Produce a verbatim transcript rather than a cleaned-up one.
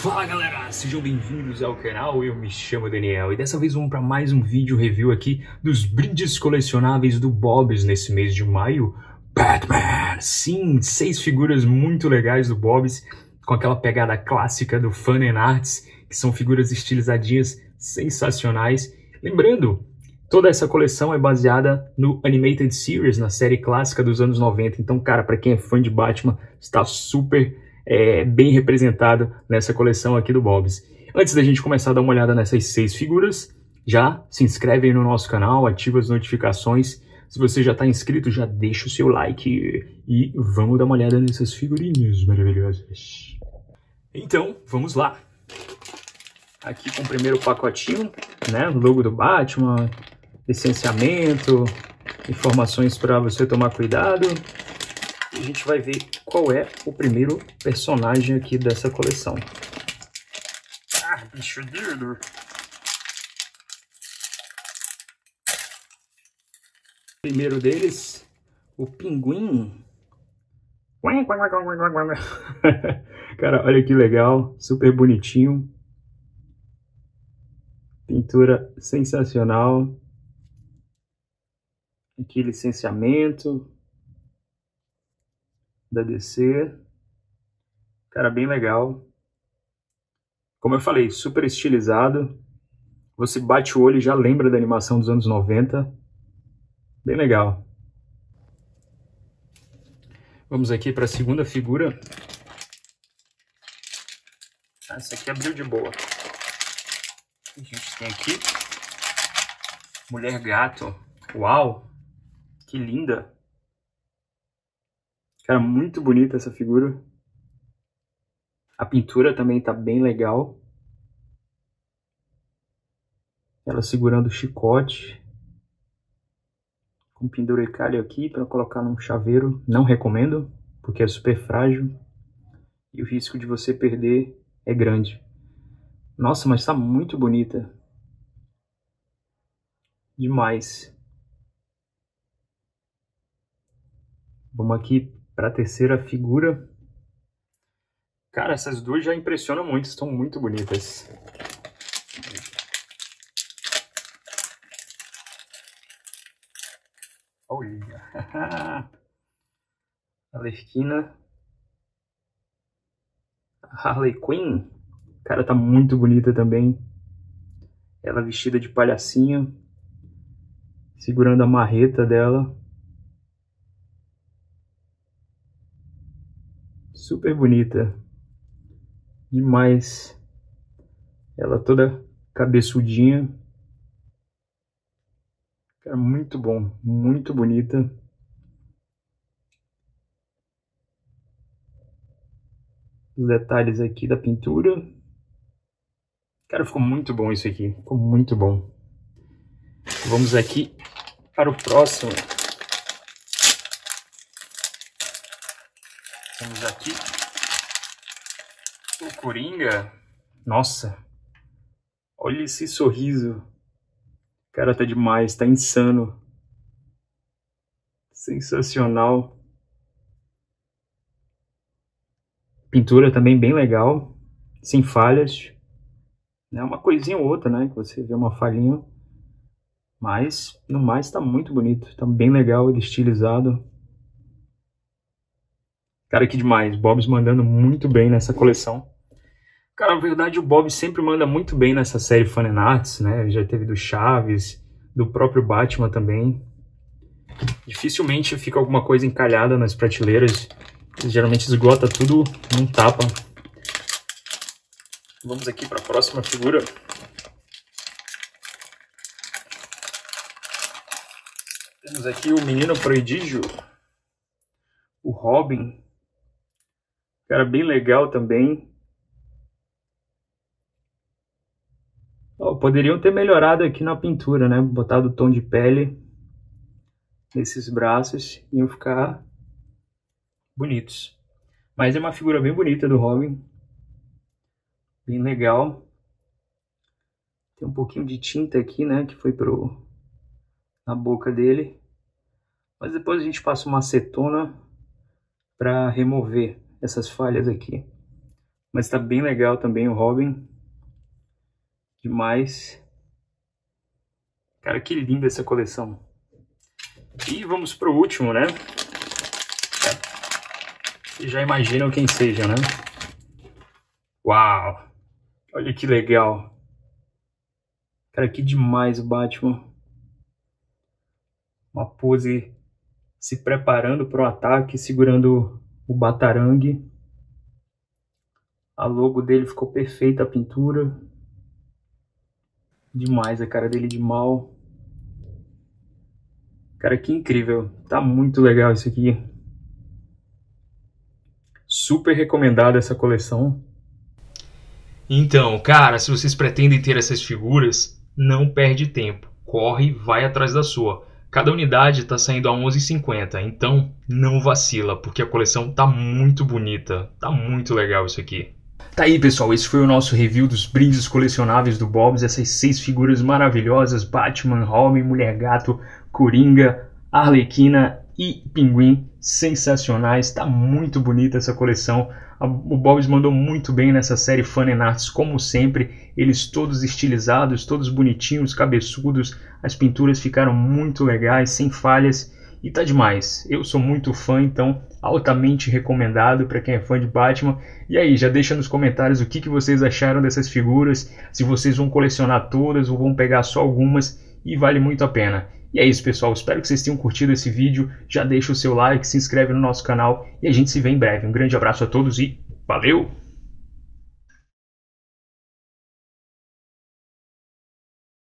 Fala galera, sejam bem-vindos ao canal, eu me chamo Daniel e dessa vez vamos para mais um vídeo review aqui dos brindes colecionáveis do Bob's nesse mês de maio. Batman! Sim, seis figuras muito legais do Bob's, com aquela pegada clássica do Fun and Arts, que são figuras estilizadinhas sensacionais. Lembrando, toda essa coleção é baseada no Animated Series, na série clássica dos anos noventa, então cara, para quem é fã de Batman, está super... É, bem representado nessa coleção aqui do Bob's. Antes da gente começar a dar uma olhada nessas seis figuras, já se inscreve aí no nosso canal, ativa as notificações. Se você já está inscrito, já deixa o seu like e vamos dar uma olhada nessas figurinhas maravilhosas. Então, vamos lá. Aqui com o primeiro pacotinho, né? Logo do Batman, licenciamento, informações para você tomar cuidado. A gente vai ver qual é o primeiro personagem aqui dessa coleção. Ah, bicho doido! Primeiro deles, o Pinguim. Cara, olha que legal, super bonitinho. Pintura sensacional. Aqui licenciamento da D C, cara, bem legal. Como eu falei, super estilizado. Você bate o olho e já lembra da animação dos anos noventa. Bem legal. Vamos aqui para a segunda figura. Essa aqui abriu de boa. A gente tem aqui Mulher Gato. Uau, que linda! Cara, muito bonita essa figura. A pintura também tá bem legal. Ela segurando o chicote. Com penduricalho aqui para colocar num chaveiro. Não recomendo, porque é super frágil. E o risco de você perder é grande. Nossa, mas tá muito bonita. Demais. Vamos aqui para a terceira figura. Cara, essas duas já impressionam muito, estão muito bonitas. Olha. Arlequina. Harley Quinn. Cara, tá muito bonita também. Ela vestida de palhacinha, segurando a marreta dela. Super bonita. Demais. Ela toda cabeçudinha. Cara, muito bom. Muito bonita. Os detalhes aqui da pintura. Cara, ficou muito bom isso aqui. Ficou muito bom. Vamos aqui para o próximo. Temos aqui o Coringa. Nossa, olha esse sorriso. Cara, tá demais, tá insano. Sensacional. Pintura também bem legal, sem falhas. É uma coisinha ou outra, né, que você vê uma falhinha. Mas, no mais, tá muito bonito. Tá bem legal, ele estilizado. Cara, que demais. Bob's mandando muito bem nessa coleção. Cara, na verdade, o Bob sempre manda muito bem nessa série Fun and Arts, né? Já teve do Chaves, do próprio Batman também. Dificilmente fica alguma coisa encalhada nas prateleiras. Geralmente esgota tudo num tapa. Vamos aqui para a próxima figura. Temos aqui o Menino Prodígio. O Robin. Cara, bem legal também. Oh, poderiam ter melhorado aqui na pintura, né? Botado o tom de pele nesses braços. Iam ficar bonitos. Mas é uma figura bem bonita do Robin. Bem legal. Tem um pouquinho de tinta aqui, né? Que foi pro... na boca dele. Mas depois a gente passa uma acetona para remover essas falhas aqui. Mas tá bem legal também o Robin. Demais. Cara, que linda essa coleção. E vamos pro último, né? Vocês já imaginam quem seja, né? Uau! Olha que legal. Cara, que demais o Batman. Uma pose se preparando para o ataque, segurando o batarangue. A logo dele ficou perfeita, a pintura. Demais a cara dele de mal. Cara, que incrível. Tá muito legal isso aqui. Super recomendada essa coleção. Então, cara, se vocês pretendem ter essas figuras, não perde tempo. Corre e vai atrás da sua. Cada unidade está saindo a onze reais e cinquenta centavos, então não vacila, porque a coleção tá muito bonita. Tá muito legal isso aqui. Tá aí, pessoal, esse foi o nosso review dos brindes colecionáveis do Bob's, essas seis figuras maravilhosas: Batman, Robin, Mulher Gato, Coringa, Arlequina e Pinguim. Sensacionais, tá muito bonita essa coleção. O Bob's mandou muito bem nessa série Fun and Arts, como sempre. Eles todos estilizados, todos bonitinhos, cabeçudos. As pinturas ficaram muito legais, sem falhas. E tá demais. Eu sou muito fã, então altamente recomendado para quem é fã de Batman. E aí, já deixa nos comentários o que, que vocês acharam dessas figuras. Se vocês vão colecionar todas ou vão pegar só algumas. E vale muito a pena. E é isso, pessoal. Espero que vocês tenham curtido esse vídeo. Já deixa o seu like, se inscreve no nosso canal e a gente se vê em breve. Um grande abraço a todos e valeu!